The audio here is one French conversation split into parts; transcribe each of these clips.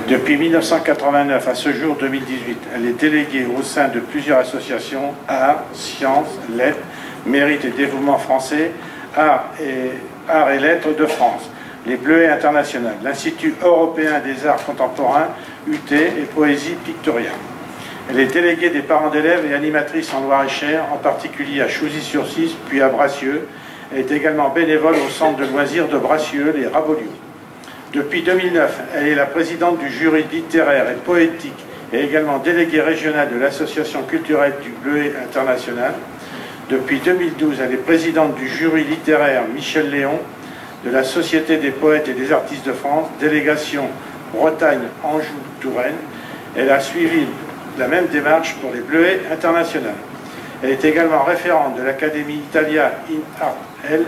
Depuis 1989 à ce jour 2018, elle est déléguée au sein de plusieurs associations, Arts, Sciences, Lettres, Mérite et Dévouement français, Arts et Lettres de France, les Bleuets internationales, l'Institut européen des arts contemporains, UT et Poésie pictoriale. Elle est déléguée des parents d'élèves et animatrice en Loir-et-Cher, en particulier à Chouzy-sur-Cise, puis à Bracieux. Elle est également bénévole au centre de loisirs de Bracieux, les Raboliaux. Depuis 2009, elle est la présidente du jury littéraire et poétique et également déléguée régionale de l'association culturelle du Bleuet international. Depuis 2012, elle est présidente du jury littéraire Michel Léon de la Société des poètes et des artistes de France, délégation Bretagne, Anjou, Touraine. Elle a suivi la même démarche pour les Bleuets internationales. Elle est également référente de l'Académie Italia in Art L.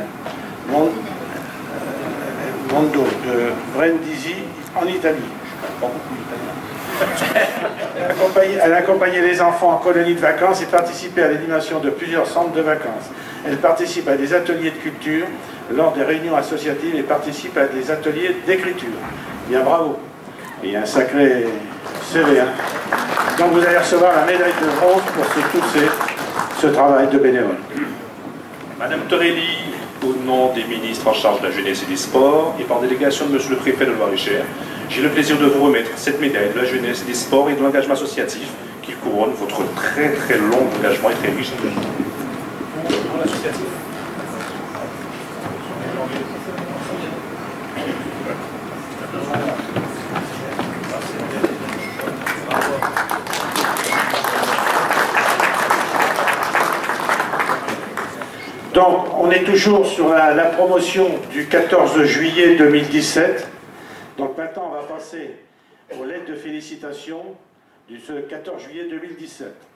Mondo de Brindisi en Italie. Je ne parle pas beaucoup italien. Elle a accompagné les enfants en colonie de vacances et participé à l'animation de plusieurs centres de vacances. Elle participe à des ateliers de culture lors des réunions associatives et participe à des ateliers d'écriture. Bien bravo. Et il y a un sacré CV. Hein. Donc vous allez recevoir la médaille de bronze pour ce travail de bénévole. Madame Torelli, au nom des ministres en charge de la jeunesse et des sports, et par délégation de Monsieur le Préfet de Loir-et-Cher, j'ai le plaisir de vous remettre cette médaille de la jeunesse et des sports et de l'engagement associatif qui couronne votre très très long engagement et très riche engagement. Donc, on est toujours sur la promotion du 14 juillet 2017. Donc maintenant, on va passer aux lettres de félicitations du 14 juillet 2017.